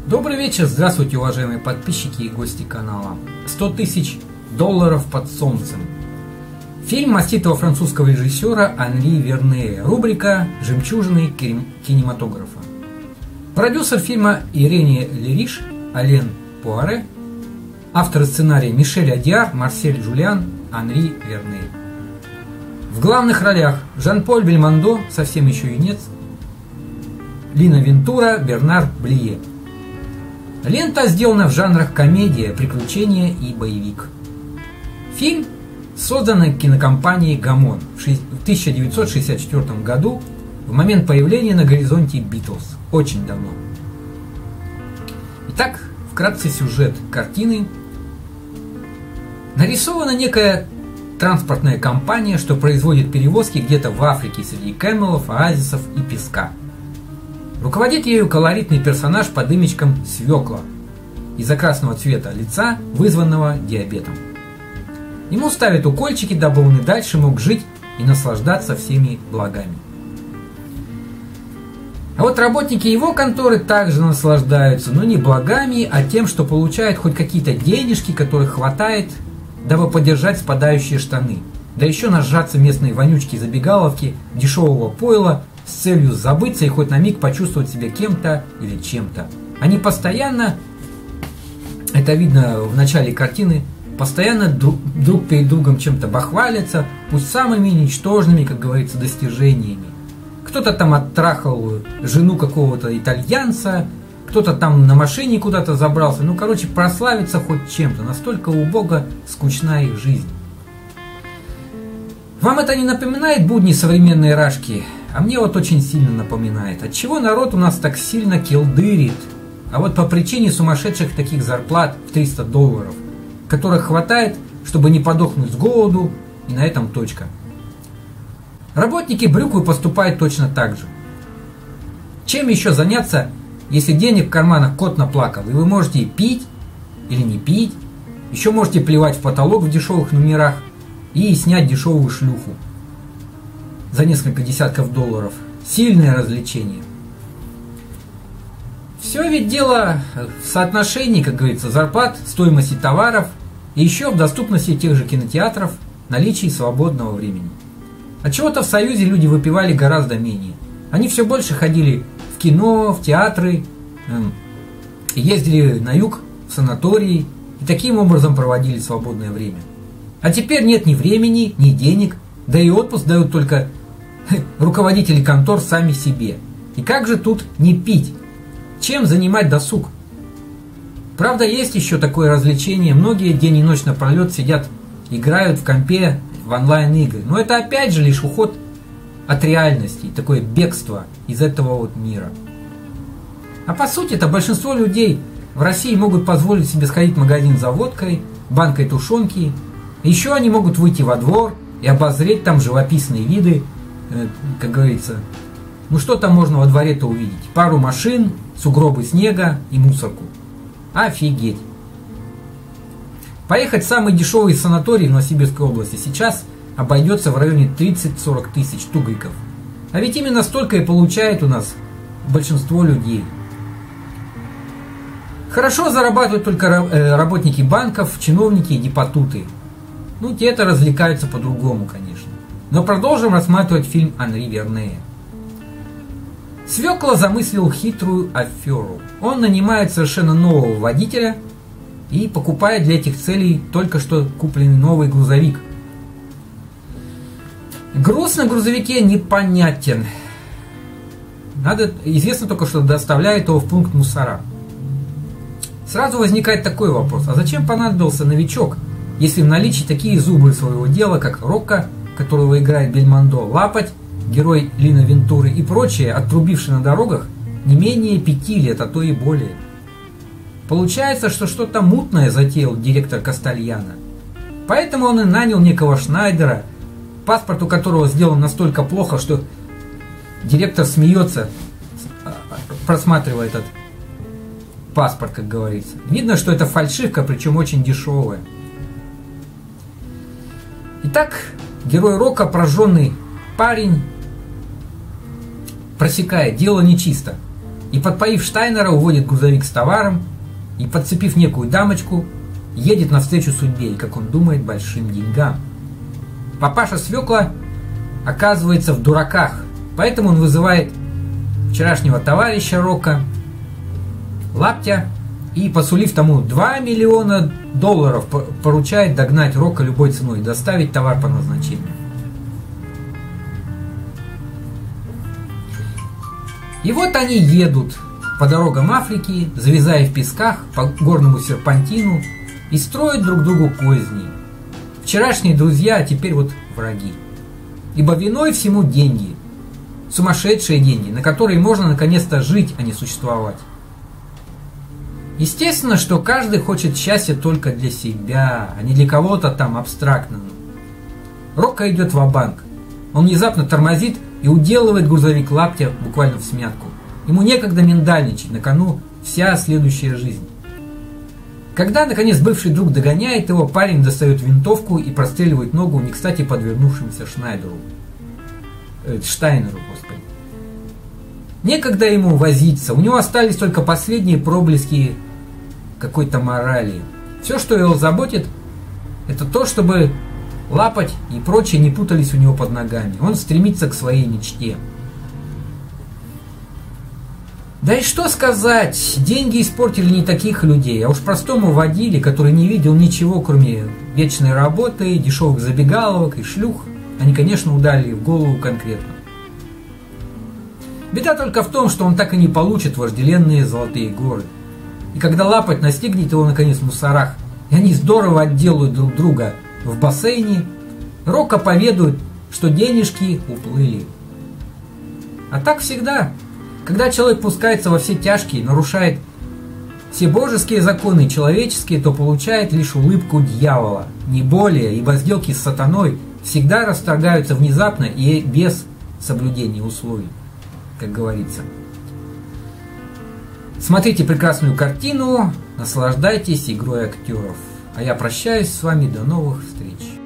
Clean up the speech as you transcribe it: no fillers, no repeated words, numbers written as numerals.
Добрый вечер, здравствуйте, уважаемые подписчики и гости канала. 100 тысяч долларов под солнцем. Фильм маститого французского режиссера Анри Вернея. Рубрика «Жемчужины кинематографа». Продюсер фильма Ирене Лериш, Ален Пуаре. Авторы сценария Мишель Адиар, Марсель Жюлиан, Анри Верней. В главных ролях Жан-Поль Бельмондо, совсем еще юнец, Лина Вентура, Бернар Блие. Лента сделана в жанрах комедия, приключения и боевик. Фильм создан кинокомпанией «Гамон» в 1964 году, в момент появления на горизонте Битлз, очень давно. Итак, вкратце сюжет картины. Нарисована некая транспортная компания, что производит перевозки где-то в Африке среди кэмелов, оазисов и песка. Руководит ею колоритный персонаж под имечком Свекла из-за красного цвета лица, вызванного диабетом. Ему ставят укольчики, дабы он и дальше мог жить и наслаждаться всеми благами. А вот работники его конторы также наслаждаются, но не благами, а тем, что получают хоть какие-то денежки, которых хватает, дабы поддержать спадающие штаны. Да еще нажаться местные вонючки забегаловки, дешевого пойла, с целью забыться и хоть на миг почувствовать себя кем-то или чем-то. Они постоянно, это видно в начале картины, постоянно друг перед другом чем-то бахвалятся, пусть самыми ничтожными, как говорится, достижениями. Кто-то там оттрахал жену какого-то итальянца, кто-то там на машине куда-то забрался. Ну, короче, прославиться хоть чем-то. Настолько убого скучна их жизнь. Вам это не напоминает будни современной рашки? А мне вот очень сильно напоминает. Отчего народ у нас так сильно килдырит? А вот по причине сумасшедших таких зарплат в $300, которых хватает, чтобы не подохнуть с голоду, и на этом точка. Работники Брюквы поступают точно так же. Чем еще заняться, если денег в карманах кот наплакал, и вы можете пить или не пить, еще можете плевать в потолок в дешевых номерах и снять дешевую шлюху за несколько десятков долларов. Сильное развлечение. Все ведь дело в соотношении, как говорится, зарплат, стоимости товаров и еще в доступности тех же кинотеатров, наличии свободного времени. Отчего-то в Союзе люди выпивали гораздо менее. Они все больше ходили в кино, в театры, ездили на юг, в санатории и таким образом проводили свободное время. А теперь нет ни времени, ни денег, да и отпуск дают только руководители контор сами себе. И как же тут не пить? Чем занимать досуг? Правда, есть еще такое развлечение. Многие день и ночь напролет сидят, играют в компе в онлайн-игры. Но это опять же лишь уход от реальности, такое бегство из этого вот мира. А по сути это большинство людей в России могут позволить себе сходить в магазин за водкой, банкой тушенки. Еще они могут выйти во двор и обозреть там живописные виды, как говорится. Ну что там можно во дворе-то увидеть? Пару машин, сугробы снега и мусорку. Офигеть! Поехать в самый дешевый санаторий в Новосибирской области сейчас обойдется в районе 30-40 тысяч тугриков. А ведь именно столько и получает у нас большинство людей. Хорошо зарабатывают только работники банков, чиновники и депутаты. Ну, те-то развлекаются по-другому, конечно. Но продолжим рассматривать фильм Анри Вернея. Свекла замыслил хитрую аферу. Он нанимает совершенно нового водителя и покупает для этих целей только что купленный новый грузовик. Груз на грузовике непонятен. Известно только, что доставляет его в пункт мусора. Сразу возникает такой вопрос. А зачем понадобился новичок, если в наличии такие зубры своего дела, как Рокко, которого играет Бельмондо, Лапоть, герой Лина Вентуры и прочие, отрубившие на дорогах не менее 5 лет, а то и более. Получается, что что-то мутное затеял директор Кастальяно. Поэтому он и нанял некого Шнайдера, паспорт у которого сделан настолько плохо, что директор смеется, просматривая этот паспорт, как говорится. Видно, что это фальшивка, причем очень дешевая. Итак, герой Рокко, прожженный парень, просекает, дело нечисто. И, подпоив Штайнера, уводит грузовик с товаром и, подцепив некую дамочку, едет навстречу судьбе и, как он думает, большим деньгам. Папаша Свекла оказывается в дураках, поэтому он вызывает вчерашнего товарища Рока, Лаптя, и, посулив тому $2 миллиона, поручает догнать Рока любой ценой и доставить товар по назначению. И вот они едут по дорогам Африки, завязая в песках по горному серпантину, и строят друг другу козни. Вчерашние друзья, а теперь вот враги. Ибо виной всему деньги. Сумасшедшие деньги, на которые можно наконец-то жить, а не существовать. Естественно, что каждый хочет счастья только для себя, а не для кого-то там абстрактного. Рокко идет ва-банк. Он внезапно тормозит и уделывает грузовик Лаптя буквально в смятку. Ему некогда миндальничать, на кону вся следующая жизнь. Когда, наконец, бывший друг догоняет его, парень достает винтовку и простреливает ногу не кстати подвернувшемуся Штайнеру, господи. Некогда ему возиться, у него остались только последние проблески какой-то морали. Все, что его заботит, это то, чтобы лапоть и прочие не путались у него под ногами. Он стремится к своей мечте. Да и что сказать, деньги испортили не таких людей, а уж простому водиле, который не видел ничего, кроме вечной работы, дешевых забегаловок и шлюх, они, конечно, ударили в голову конкретно. Беда только в том, что он так и не получит вожделенные золотые горы. И когда лапоть настигнет его, наконец, в мусорах, и они здорово отделают друг друга в бассейне, Рокко поведает, что денежки уплыли. А так всегда. Когда человек пускается во все тяжкие, нарушает все божеские законы и человеческие, то получает лишь улыбку дьявола, не более, ибо сделки с сатаной всегда расторгаются внезапно и без соблюдения условий, как говорится. Смотрите прекрасную картину, наслаждайтесь игрой актеров. А я прощаюсь с вами, до новых встреч.